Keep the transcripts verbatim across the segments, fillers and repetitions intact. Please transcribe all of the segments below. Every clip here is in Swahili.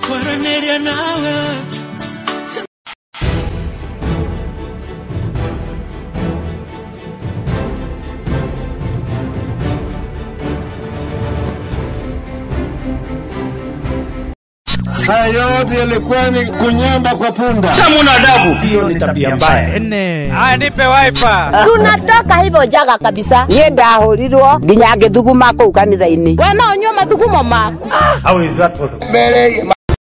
kwaranĩria nawe. Haya yote yalikuwa ni kunyamba kwa punda. Kama una adabu, hiyo ni tabia mbaya. Ene. Aya nipe wiper. Tunatoka hivyo jaga kabisa. Yenda horirwo nginya ngithuguma ku kanitha-ini. We no nyua mathugumo maku. How is that possible? Mere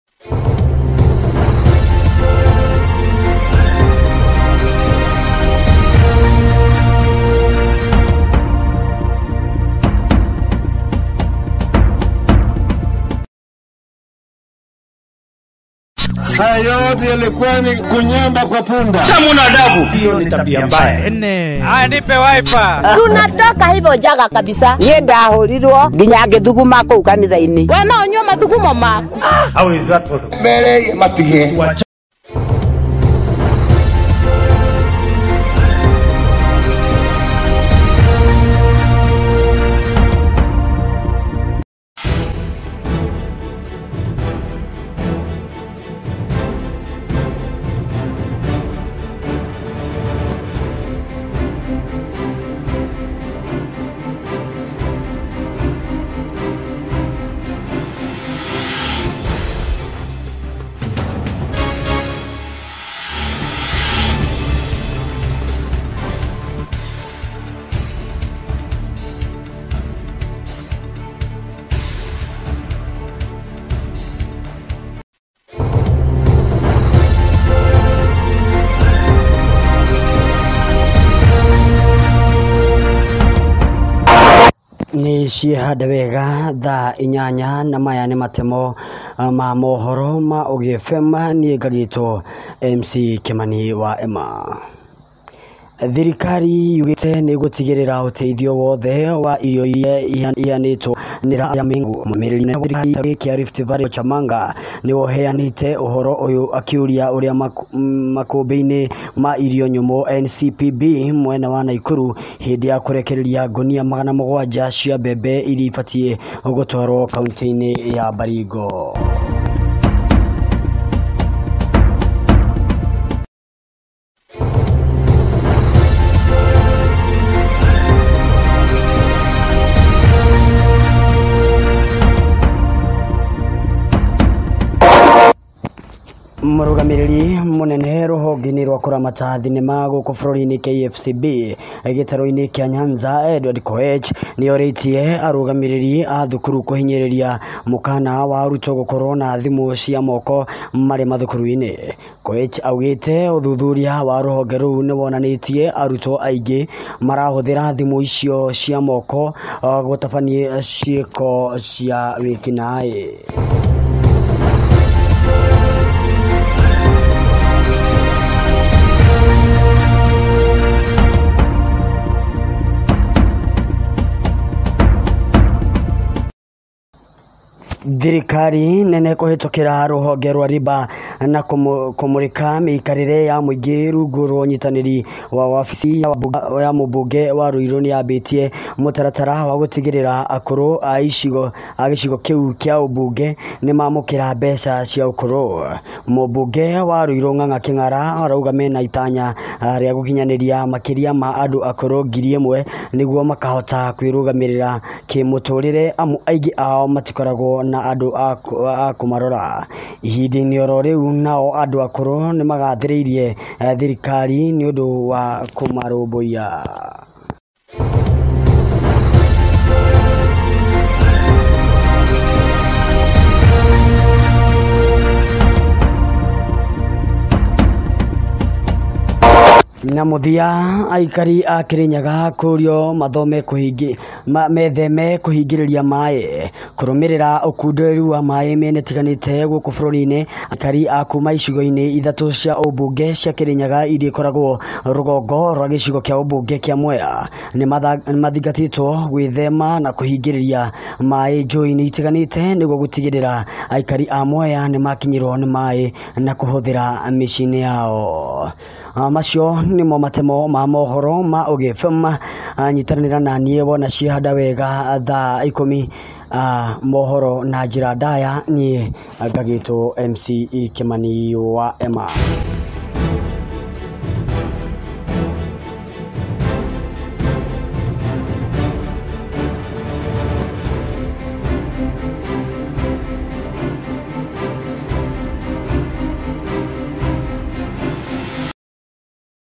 haya yote yalikuwa ni kunyamba kwa punda. Kama una adabu, hiyo ni tabia mbaya. Ene. Aya nipe wiper. Tunatoka hivyo jaga kabisa. Yenda horirwo nginya ngithuguma ku kanitha-ini. We no nyua mathugumo maku. How is that possible? Mere matige. ni ciehande wega thaa inyanya na maya ni matemo ma mohoro ma O G F M ni ngagitwo M C Kimani wa Emma. Thirikari yugite ni gutigirira uteithio wothe wa irio iria ihanitwo nira ya mingu mumiriri na thirikari kia Rift Valley Chamanga ni woheanite uhoro uyu akiuria uria makumbi-ini ma irio nyumo N C P B mwena wa Naikuru hindi ya kurekereria ngonia magana mũgwanja cia mbembe iria ibatie gutwarwo kaunti-ini ya Baringo. Murugamiriri munene ruhonge-ini rwa kuramata thinema guku bururi-ini K F C B gitaro-ini kia Nyanza Edward Koech ni oritie arugamiriri a thukuru kuhinyiriria mukana wa arutwo gukorwo na thimu cia moko mari mathukuru-ini. Koech augite uthuthuria wa ruhonge ruu ni wonanitie arutwo aingi marahuthira thimu icio cia moko gutabania ciiko cia wikinaĩ. Thirikari nene kuhitukira ruhonge rwa riba na kumurika miikarire ya muingi rungu rwa unyitaniri wa wabici ya mubunge wa Ruiru ni ambitie mutaratara wa gutigirira akuru a icigo a gicigo kiu kia ubunge ni mamukira mbeca cia ukuru. Mubunge wa Ruiru Ng'ang'a King'ara arauga mena itanya ria gukinyaniria makiria ma andu akuru ngiri ĩmwe niguo makahota kwirugamirira kimuturire amu aingi ao matikoragwo na andu a kumarora. Ihinda-ini oro riu nao andu akuru ni magathiriirie thirikari ni undu wa kumarumbuia. Na muthia aikari a Kirinyaga kurio mathome kuhingi metheme kuhingiriria mai kurumirira ukunduru wa mai mene tiganite guku bururi-ini. Aikari a kuma icigo-ini ithatu cia ubunge cia Kirinyaga iria ikoragwo rugongo rwa gicigo kia ubunge kia Mwea ni mathingatitwo gwithema na kuhingiriria mai njũĩ-ini itiganite niguo gutigirira aikari a Mwea ni makinyirwo ni mai na kuhuthira micini yao. Macio nimo matemo ma mohoro ma O G F M nyitanira na nie wona ciehanda wega thaa ikumi ah, mohoro na njira ndaya nie ngagitwo M C Kimani wa Emma.